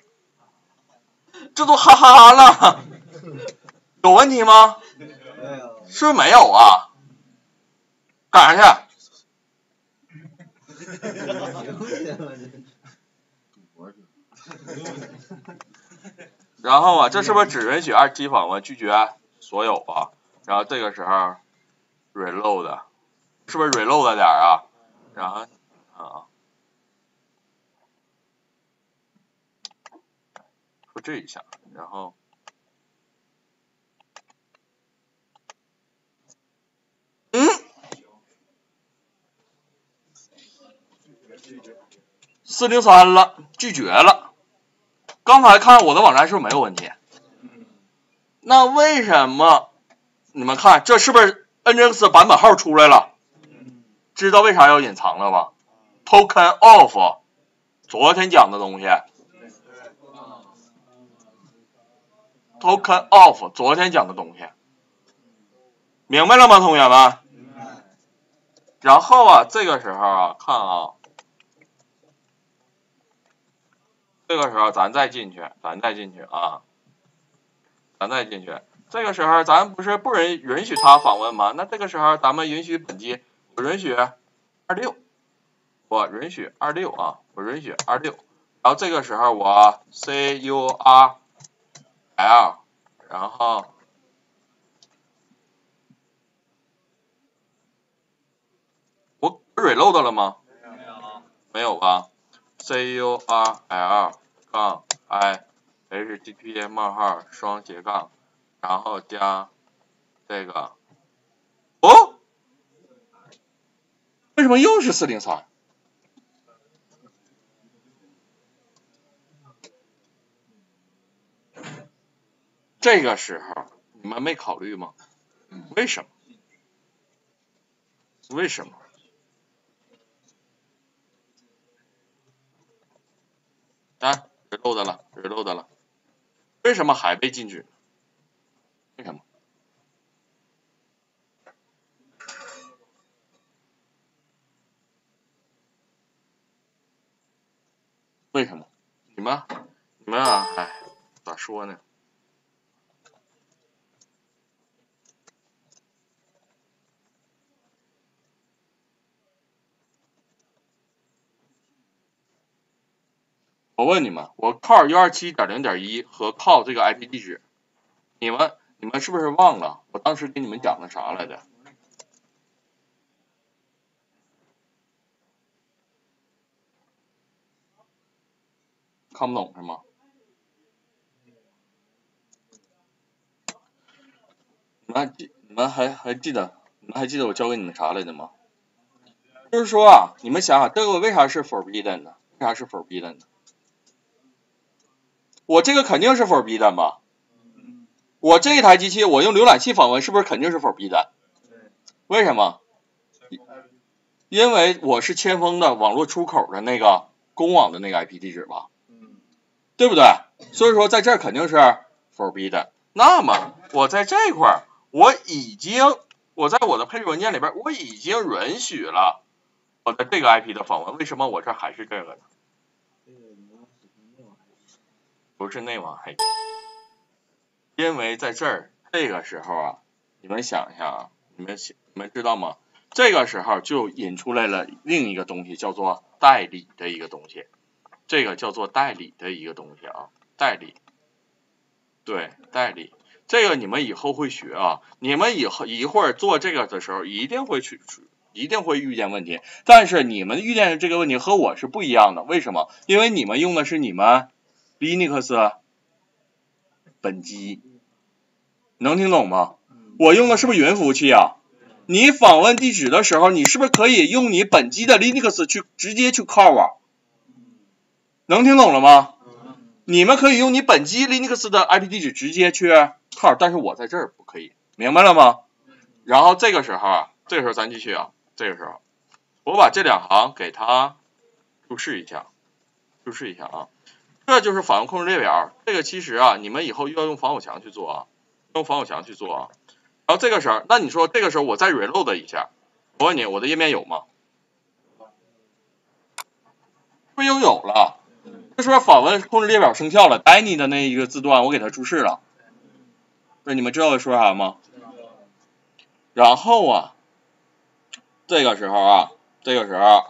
这都哈哈了，有问题吗？是不是没有啊？干啥去？然后啊，这是不是只允许二级访问，拒绝所有啊？然后这个时候 reload， 是不是 reload 点啊？然后啊，复制一下，然后嗯，四零三了，拒绝了。刚才看我的网站是不是没有问题？那为什么你们看这是不是 N J X 版本号出来了？知道为啥要隐藏了吧 ？Token off， 昨天讲的东西。Token off， 昨天讲的东西，明白了吗，同学们？然后啊，这个时候啊，看啊，这个时候咱再进去，咱再进去啊，咱再进去。这个时候咱不是不允允许他访问吗？那这个时候咱们允许本机，我允许二六，我允许二六啊，我允许二六。然后这个时候我 C U R L， 然后我 reload 了吗？没有，没有吧 ？C U R L 杠 I H T T P 冒号双斜杠，然后加这个，哦，为什么又是四零三？这个时候你们没考虑吗？为什么？为什么？啊 ，reload 了 ，reload 了，为什么还被禁止？为什么？为什么？你们，你们啊，哎，咋说呢？我问你们，我靠 U 二七点零点一和靠这个 I P 地址，你们你们是不是忘了我当时给你们讲的啥来着？看不懂是吗？你们还记你们还还记得你们还记得我教给你们啥来着吗？就是说啊，你们想想这个为啥是 forbidden 呢？为啥是 forbidden 呢？我这个肯定是 forbidden 吧？我这一台机器我用浏览器访问是不是肯定是 forbidden？ 为什么？因为我是千锋的网络出口的那个公网的那个 I P 地址吧，对不对？所以说在这儿肯定是 forbidden。那么我在这块儿我已经我在我的配置文件里边我已经允许了我的这个 I P 的访问，为什么我这还是这个呢？不是内网黑，因为在这儿这个时候啊，你们想一下啊，你们你们知道吗？这个时候就引出来了另一个东西，叫做代理的一个东西，这个叫做代理的一个东西啊，代理，对，代理，这个你们以后会学啊，你们以后一会儿做这个的时候一定会去，一定会遇见问题，但是你们遇见的这个问题和我是不一样的，为什么？因为你们用的是你们 Linux 本机，能听懂吗？我用的是不是云服务器啊？你访问地址的时候，你是不是可以用你本机的 Linux 去直接去 call 啊？能听懂了吗？你们可以用你本机 Linux 的 I P 地址直接去 call， 但是我在这儿不可以，明白了吗？然后这个时候啊，这个时候咱继续啊，这个时候我把这两行给它注释一下，注释一下啊。 这就是访问控制列表。这个其实啊，你们以后要用防火墙去做啊，用防火墙去做啊。然后这个时候，那你说这个时候我再 reload 一下，我问你，我的页面有吗？是不是又有了？这是不是访问控制列表生效了 ？Danny 的那一个字段我给它注释了。对，你们知道我说啥吗？然后啊，这个时候啊，这个时候。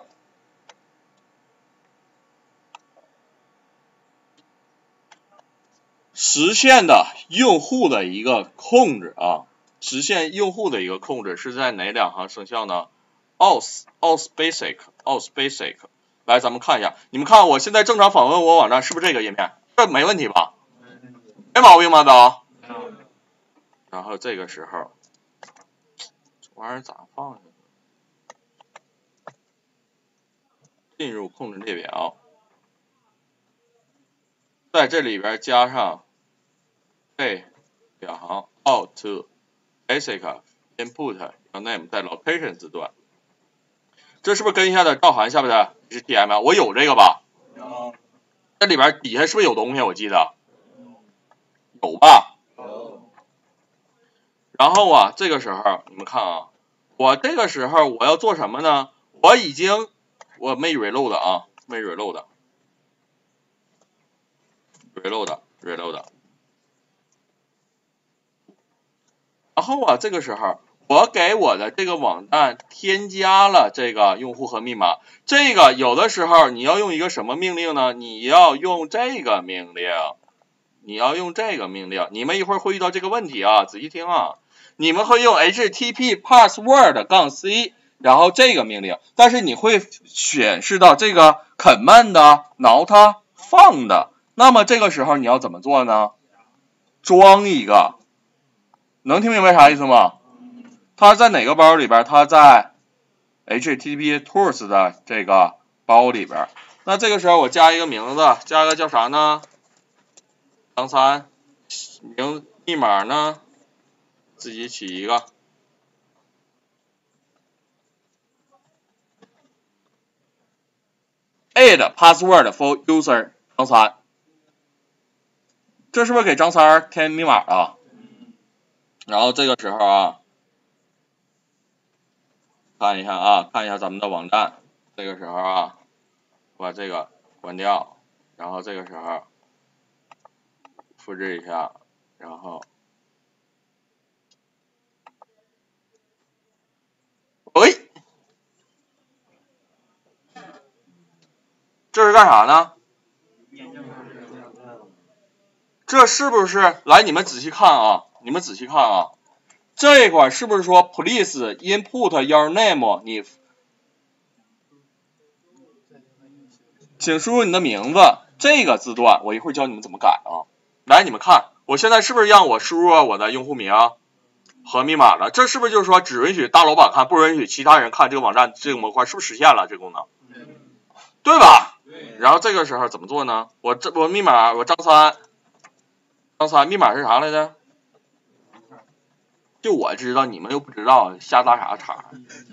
实现的用户的一个控制啊，实现用户的一个控制是在哪两行生效呢 ？auth auth basic auth basic， 来咱们看一下，你们看我现在正常访问我网站是不是这个页面？这没问题吧？没毛病吧都？然后这个时候，这玩意儿咋放下去？进入控制列表，在这里边加上。这两行 out basic input your name 在 location 字段，这是不是跟一下的照函下边的 H T M L？ 我有这个吧？有。这里边底下是不是有东西？我记得有吧？有。然后啊，这个时候你们看啊，我这个时候我要做什么呢？我已经我没 reload 啊，没 reload，reload reload。然后啊，这个时候我给我的这个网站添加了这个用户和密码。这个有的时候你要用一个什么命令呢？你要用这个命令，你要用这个命令。你们一会儿会遇到这个问题啊，仔细听啊。你们会用 H T T P password 杠 C， 然后这个命令，但是你会显示到这个 command not found。那么这个时候你要怎么做呢？装一个。能听明白啥意思吗？它在哪个包里边？它在 H T T P tools 的这个包里边。那这个时候我加一个名字，加一个叫啥呢？张三，名密码呢？自己起一个。add password for user 张三，这是不是给张三填密码啊？然后这个时候啊，看一下啊，看一下咱们的网站。这个时候啊，把这个关掉，然后这个时候复制一下，然后，喂，这是干啥呢？这是不是？来，你们仔细看啊，你们仔细看啊，这一块是不是说 please input your name？ 你请输入你的名字，这个字段我一会儿教你们怎么改啊。来，你们看，我现在是不是让我输入我的用户名和密码了？这是不是就是说只允许大老板看，不允许其他人看这个网站这个模块？是不是实现了这个功能？对吧？然后这个时候怎么做呢？我这我密码我张三，张三密码是啥来着？就我知道，你们又不知道，瞎搭啥茬？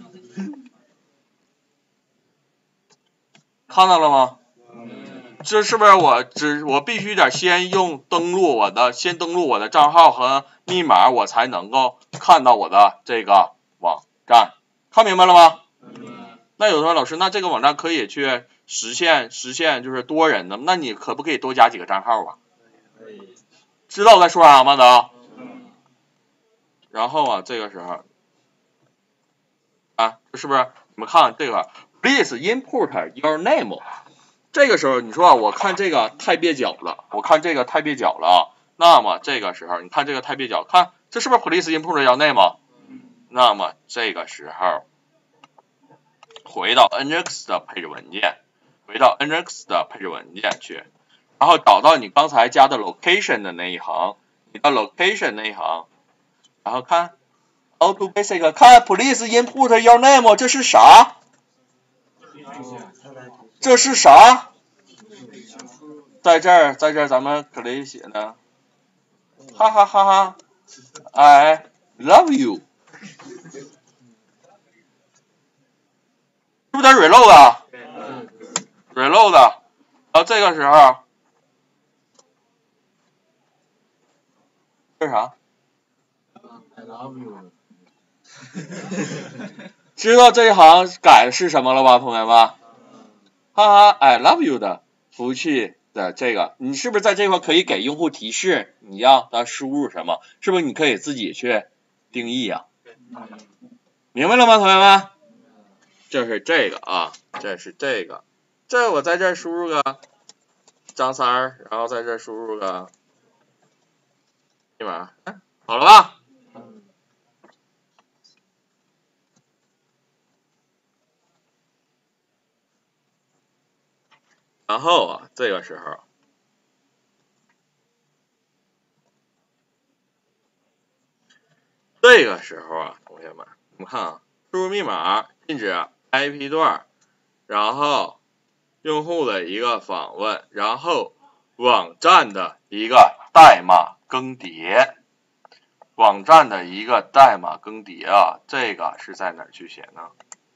看到了吗？这是不是我只我必须得先用登录我的，先登录我的账号和密码，我才能够看到我的这个网站，看明白了吗？那有的说老师，那这个网站可以去实现实现就是多人的，那你可不可以多加几个账号啊？知道我在说啥吗？都。然后啊，这个时候啊，是不是你们看这个 ，please input your name。这个时候你说啊，我看这个太蹩脚了，我看这个太蹩脚了啊。那么这个时候你看这个太蹩脚，看这是不是 please input your name？ 那么这个时候回到 N X 的配置文件，回到 N X 的配置文件去，然后找到你刚才加的 location 的那一行，你的 location 那一行，然后看 auto basic， 看 please input your name， 这是啥？这是啥？在这儿，在这儿咱们可以写呢，哈哈哈哈 ，I love you， 是不是得 reload 啊 ？reload， 然后这个时候这是啥 ？I love you。 知道这一行改的是什么了吧，同学们？哈哈 ，I love you 的服务器的这个，你是不是在这块可以给用户提示你要他输入什么？是不是你可以自己去定义呀、啊？明白了吗，同学们？这是这个啊，这是这个，这我在这儿输入个张三儿，然后在这儿输入个密码，好了吧？然后啊，这个时候，这个时候啊，同学们，我们看啊，输入密码禁止 I P 段，然后用户的一个访问，然后网站的一个代码更迭，网站的一个代码更迭啊，这个是在哪儿去写呢？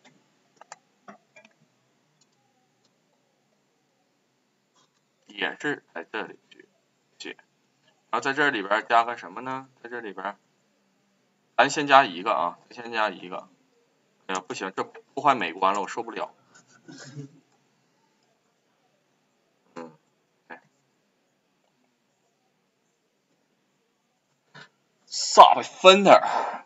也是在这里去写，然后在这里边加个什么呢？在这里边，咱先加一个啊，先加一个。哎呀，不行，这破坏美观了，我受不了。嗯，哎 ，sub filter，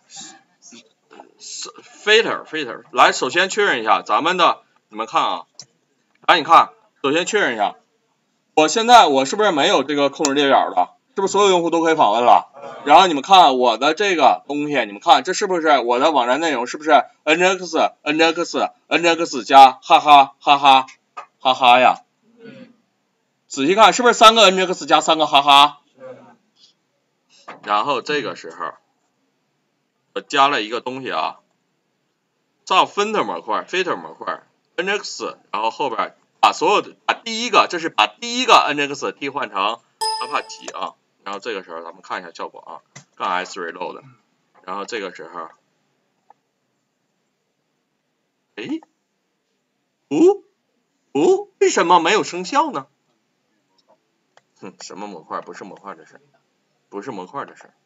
filter filter， 来，首先确认一下咱们的，你们看啊，来你看，首先确认一下，我现在我是不是没有这个控制列表了？是不是所有用户都可以访问了？然后你们看我的这个东西，你们看这是不是我的网站内容？是不是 nx nx nx 加哈哈哈哈哈哈呀？仔细看是不是三个 nx 加三个哈哈？然后这个时候我加了一个东西啊，造 filter 模块 filter 模块 nx， 然后后边把所有的把第一个这是把第一个 nx 替换成 Apache 啊。然后这个时候咱们看一下效果啊，杠 s reload， 然后这个时候，诶，哦哦，为什么没有生效呢？哼，什么模块？不是模块的事，不是模块的事。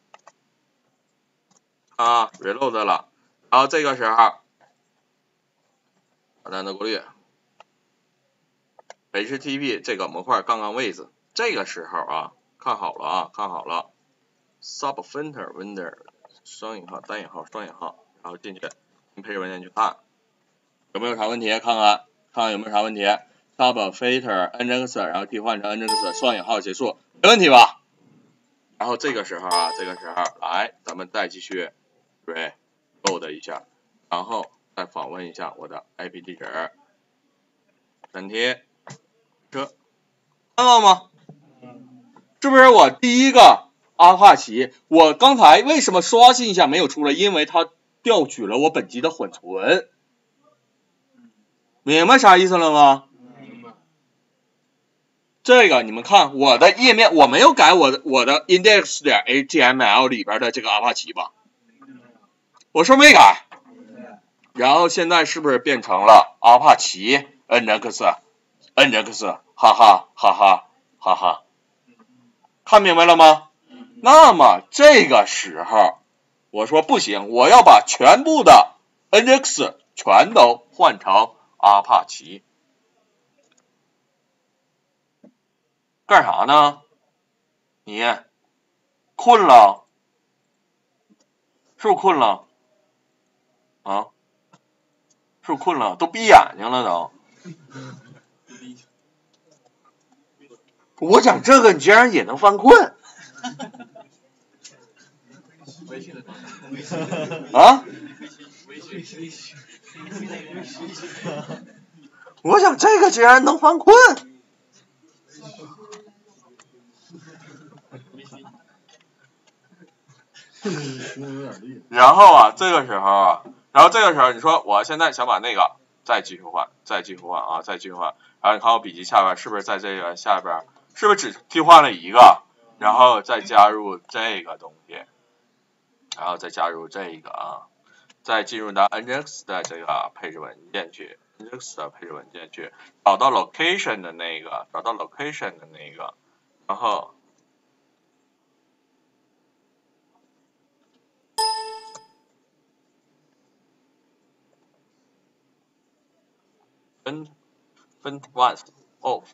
啊 ，reload 了，然后这个时候，简单的过滤 ，H T T P 这个模块杠杠位置，这个时候啊，看好了啊，看好了。sub filter vendor 双引号单引号双引号，然后进去进配置文件去看有没有啥问题，看看看看有没有啥问题。sub filter nx 然后替换成 nx 双引号结束，没问题吧？然后这个时候啊，这个时候来咱们再继续 reload 一下，然后再访问一下我的 I P 地址，粘贴这看到吗？是不是我第一个阿帕奇，我刚才为什么刷新一下没有出来？因为它调取了我本机的缓存，明白啥意思了吗？这个你们看我的页面，我没有改我的我的 index 点 H T M L 里边的这个阿帕奇吧？我是没改，然后现在是不是变成了阿帕奇 nx nx 哈哈哈哈哈哈，看明白了吗？那么这个时候我说不行，我要把全部的 nx 全都换成阿帕奇，干啥呢？你困了？是不是困了？啊？是不是困了？都闭眼睛了都。我讲这个，你竟然也能犯困？啊？我讲这个竟然能犯困？然后啊，这个时候啊，然后这个时候你说我现在想把那个再继续换，再继续换啊，再继续换。然后你看我笔记下边是不是在这个下边，是不是只替换了一个？然后再加入这个东西，然后再加入这个啊，再进入到 nx 的这个配置文件去 ，nx 的配置文件去，找到 location 的那个，找到 location 的那个，然后。 分分 once off，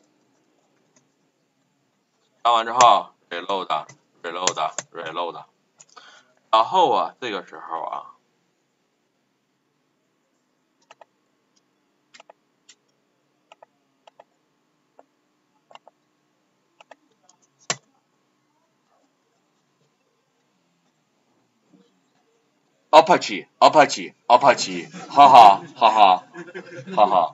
加完之后 reload reload reload， 然后啊这个时候啊。Apache Apache Apache， 哈哈哈哈哈哈，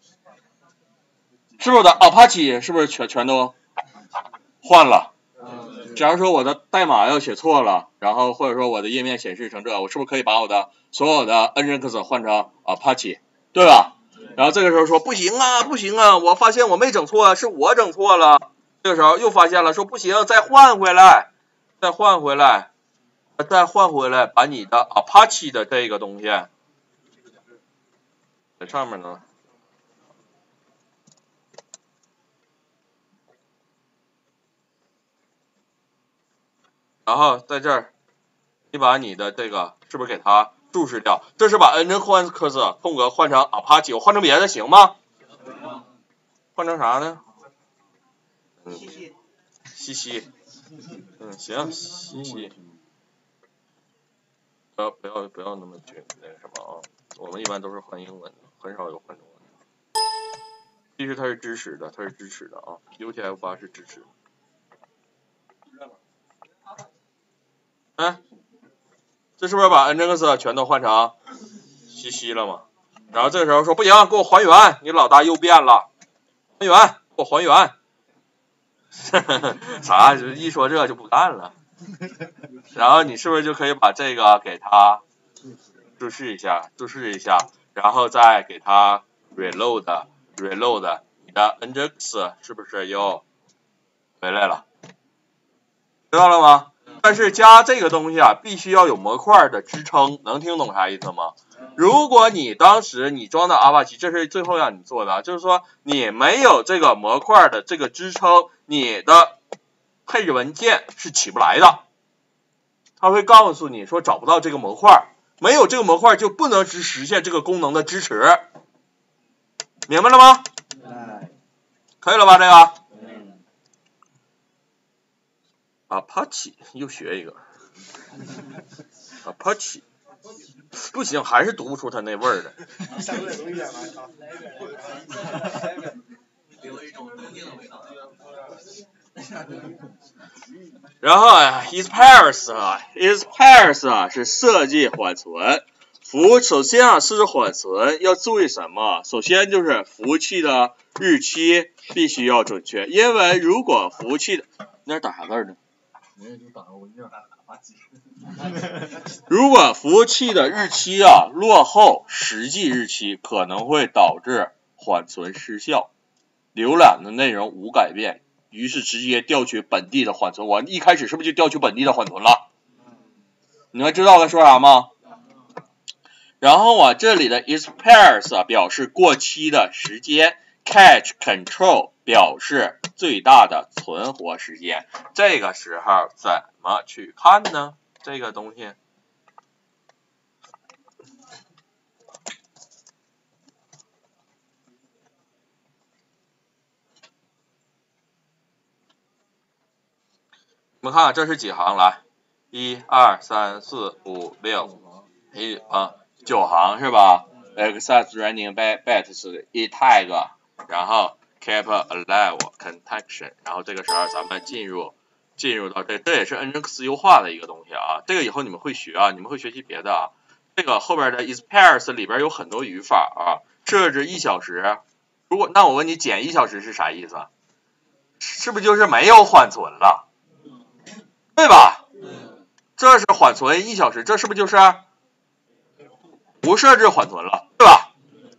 是不是我的 Apache 是不是全全都换了？假如说我的代码要写错了，然后或者说我的页面显示成这，我是不是可以把我的所有的 Nginx 换成 Apache， 对吧？然后这个时候说不行啊不行啊，我发现我没整错，是我整错了。这个时候又发现了，说不行，再换回来，再换回来。再换回来，把你的 Apache 的这个东西在上面呢，然后在这儿，你把你的这个是不是给它注释掉？这是把 Nginx 空格换成 Apache， 我换成别的行吗？换成啥呢？嗯，西西，嗯，行，西西。不要不要不要那么去那个什么啊！我们一般都是换英文的，很少有换中文的。其实它是支持的，它是支持的啊 ，U T F 八 是支持。嗯，这是不是把 Nginx 全都换成西西了吗？然后这个时候说不行，给我还原，你老大又变了，还原，给我还原。啥？一说这就不干了。然后你是不是就可以把这个给它注释一下，注释一下，然后再给它 reload reload， 你的 Nginx 是不是又回来了？知道了吗？但是加这个东西啊，必须要有模块的支撑，能听懂啥意思吗？如果你当时你装的 Apache， 这是最后让你做的，就是说你没有这个模块的这个支撑，你的配置文件是起不来的。它会告诉你说找不到这个模块，没有这个模块就不能实实现这个功能的支持，明白了吗？可以了吧？这个Apache 又学一个 Apache， 不行，还是读不出它那味儿来。然后啊 is pairs 啊 is pairs 啊是设计缓存。服务首先啊设置缓存要注意什么？首先就是服务器的日期必须要准确，因为如果服务器的那是打啥字呢？如果服务器的日期啊落后实际日期，可能会导致缓存失效，浏览的内容无改变，于是直接调取本地的缓存。我一开始是不是就调取本地的缓存了？你们知道我在说啥吗？然后啊，这里的 is pairs 啊表示过期的时间 ，cache control 表示最大的存活时间。这个时候怎么去看呢？这个东西。我们看这是几行来？一二三四五六，一啊九行是吧 ？Access running bytes 一 tag， 然后 keep alive context， 然后这个时候咱们进入进入到这，这也是 Nginx 优化的一个东西啊。这个以后你们会学啊，你们会学习别的啊。这个后边的 is pairs 里边有很多语法啊，设置一小时。如果那我问你减一小时是啥意思？是不是就是没有缓存了？对吧？这是缓存一小时，这是不是就是不设置缓存了，对吧？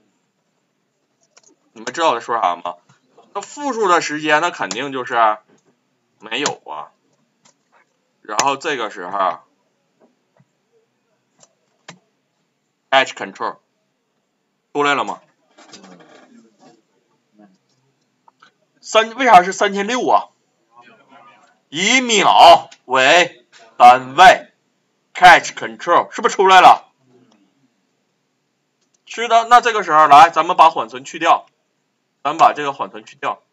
你们知道我在说啥吗？那复数的时间那肯定就是没有啊。然后这个时候 cache control 出来了吗？三为啥是三千六啊？以秒为单位 ，cache control 是不是出来了？ 是的，那这个时候来，咱们把缓存去掉，咱们把这个缓存去掉，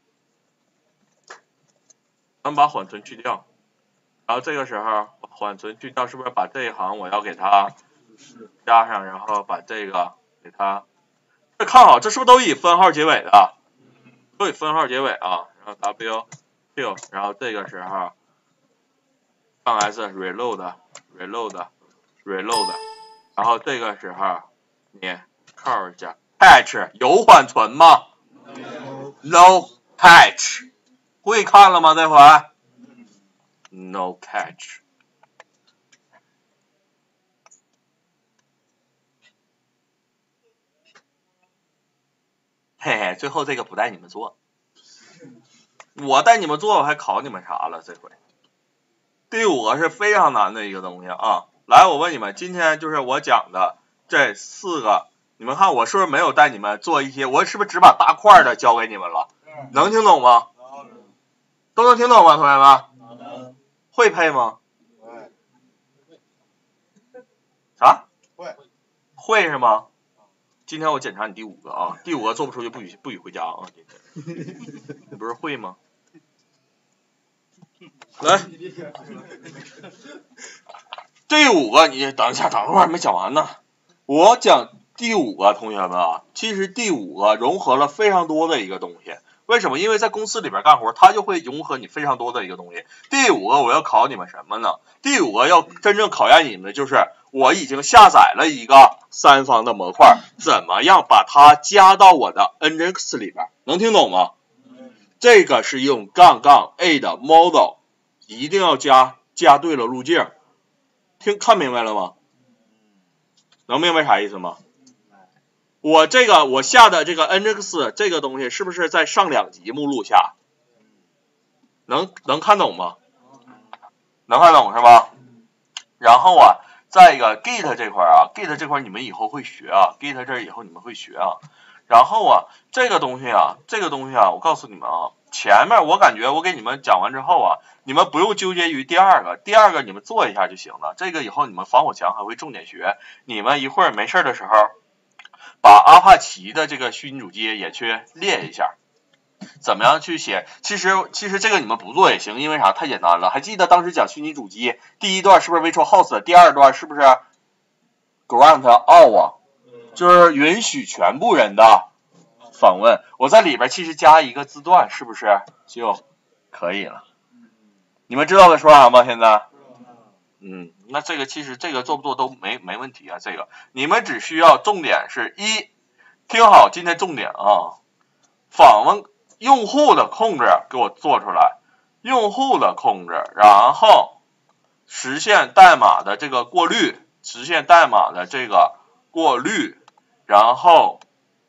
咱们把缓存去掉，然后这个时候缓存去掉，是不是把这一行我要给它加上，然后把这个给它，这看好，这是不是都以分号结尾的？都以分号结尾啊，然后 W Q， 然后这个时候上 S reload reload reload， 然后这个时候你 call 加 patch 有缓存吗 ？No patch， 会看了吗？这回 ？No catch。嘿嘿，最后这个不带你们做，我带你们做，我还考你们啥了？这回第五个是非常难的一个东西啊！来，我问你们，今天就是我讲的这四个，你们看我是不是没有带你们做一些？我是不是只把大块的教给你们了？能听懂吗？都能听懂吗，同学们？会配吗？啥？会。会是吗？今天我检查你第五个啊，第五个做不出就不许不许回家啊！你不是会吗？来，第五个你等一下，等会儿还没讲完呢。我讲第五个，同学们啊，其实第五个融合了非常多的一个东西。为什么？因为在公司里边干活，它就会融合你非常多的一个东西。第五个我要考你们什么呢？第五个要真正考验你们的就是，我已经下载了一个三方的模块，怎么样把它加到我的 N G X 里边？能听懂吗？这个是用杠杠 A 的 model， 一定要加加对了路径。听看明白了吗？能明白啥意思吗？我这个我下的这个 N G X 这个东西是不是在上两级目录下？能能看懂吗？能看懂是吧？然后啊，再一个 Git 这块啊 ，Git 这块你们以后会学啊 ，Git 这以后你们会学啊。然后啊，这个东西啊，这个东西啊，我告诉你们啊，前面我感觉我给你们讲完之后啊，你们不用纠结于第二个，第二个你们做一下就行了。这个以后你们防火墙还会重点学，你们一会儿没事的时候，把阿帕奇的这个虚拟主机也去练一下。怎么样去写？其实其实这个你们不做也行，因为啥？太简单了。还记得当时讲虚拟主机，第一段是不是 virtual host， 第二段是不是 grant all 啊？就是允许全部人的访问。我在里边其实加一个字段，是不是就可以了？你们知道在说啥吗？现在？嗯，那这个其实这个做不做都没没问题啊。这个你们只需要重点是一，听好今天重点啊，访问用户的控制给我做出来，用户的控制，然后实现代码的这个过滤，实现代码的这个过滤，然后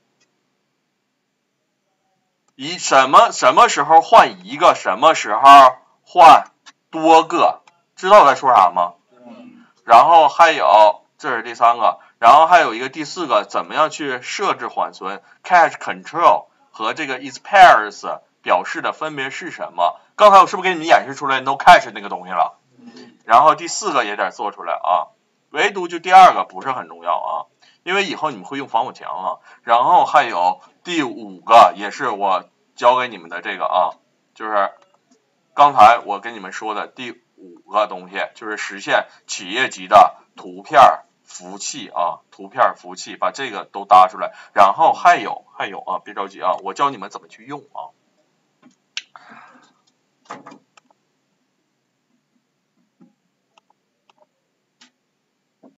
一什么什么时候换一个，什么时候换多个，知道我在说啥吗？然后还有这是第三个，然后还有一个第四个，怎么样去设置缓存 cache control 和这个 is pairs 表示的分别是什么？刚才我是不是给你们演示出来 no cache 那个东西了？然后第四个也得做出来啊，唯独就第二个不是很重要啊，因为以后你们会用防火墙啊。然后还有第五个也是我教给你们的这个啊，就是刚才我跟你们说的第五个东西，就是实现企业级的图片服务器啊，图片服务器，把这个都搭出来。然后还有还有啊，别着急啊，我教你们怎么去用啊。